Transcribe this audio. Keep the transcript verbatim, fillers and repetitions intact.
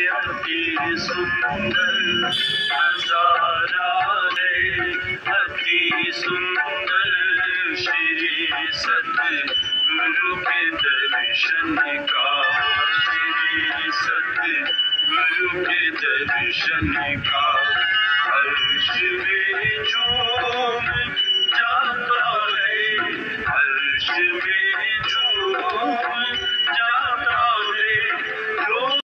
अति सुंदर नजारा है, अति सुंदर श्री सतगुरु के दर्शन का, श्री सतगुरु के दर्शन का। हर्ष में झूम